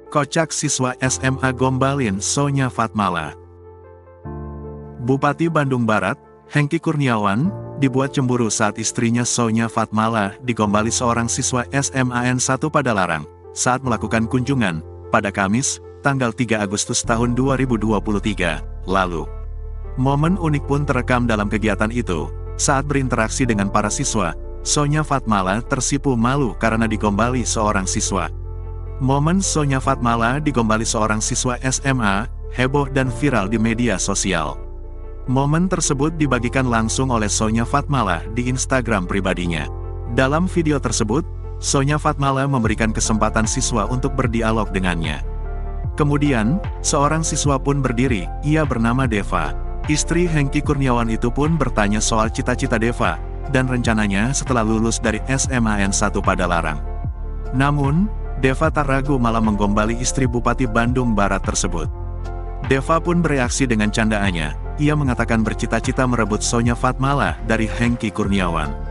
Kocak siswa SMA gombalin Sonya Fatmala. Bupati Bandung Barat, Hengky Kurniawan, dibuat cemburu saat istrinya Sonya Fatmala digombali seorang siswa SMAN 1 Padalarang saat melakukan kunjungan pada Kamis, tanggal 3 Agustus tahun 2023 lalu. Momen unik pun terekam dalam kegiatan itu. Saat berinteraksi dengan para siswa, Sonya Fatmala tersipu malu karena digombali seorang siswa. Momen Sonya Fatmala digombali seorang siswa SMA, heboh dan viral di media sosial. Momen tersebut dibagikan langsung oleh Sonya Fatmala di Instagram pribadinya. Dalam video tersebut, Sonya Fatmala memberikan kesempatan siswa untuk berdialog dengannya. Kemudian, seorang siswa pun berdiri, ia bernama Deva. Istri Hengky Kurniawan itu pun bertanya soal cita-cita Deva, dan rencananya setelah lulus dari SMAN 1 Padalarang. Namun, Deva tak ragu malah menggombali istri Bupati Bandung Barat tersebut. Deva pun bereaksi dengan candaannya, ia mengatakan bercita-cita merebut Sonya Fatmala dari Hengky Kurniawan.